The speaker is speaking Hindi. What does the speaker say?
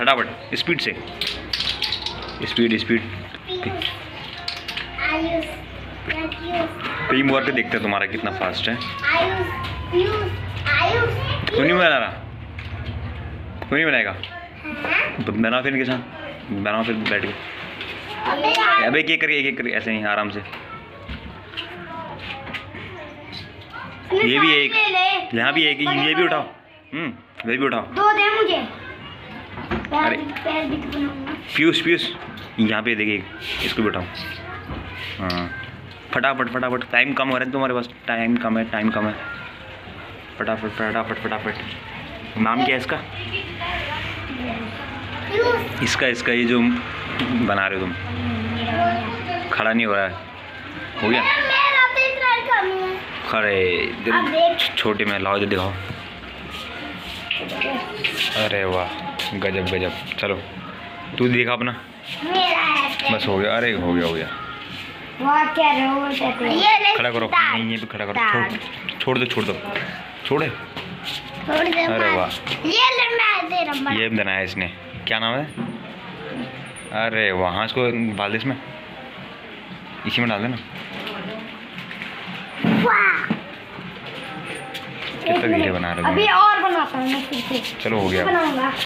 फटाफट स्पीड से, स्पीड स्पीड। टीम वर्क देखते हैं तुम्हारा कितना फास्ट है। क्यों नहीं बना रहा? क्यों नहीं बनाएगा? तो बना फिर इनके साथ, बनाओ फिर बैठ के। अबे एक एक करके ऐसे ही आराम से। ये भी एक, यहाँ भी एक, ये भी उठाओ। ये भी उठाओ। दो दे मुझे। अरे पीयूष पीयूष यहाँ पे देखिए, इसको भी उठाओ। हाँ फटाफट फटाफट, टाइम कम हो रहा है तुम्हारे पास, टाइम कम है, टाइम कम है। फटाफट फटाफट फटाफट। नाम क्या है इसका? इसका ये जो बना रहे हो तुम, खड़ा नहीं हो रहा है। हो गया? खड़े छोटे में लाओ, जो दिखाओ। अरे वाह गजब गजब। चलो तू दिखा अपना। बस हो गया। अरे हो गया हो गया। खड़ा करो, नहीं ये भी खड़ा करो। छोड़ दो छोड़ दो छोड़े। अरे वाह ये बनाया इसने, क्या नाम है? अरे वहाँ इसको डाल दे, इसमें इसी में डाल देना। कितना धीरे बना रहे हो। अभी और बनाता हूँ मैं फिर से। चलो हो गया।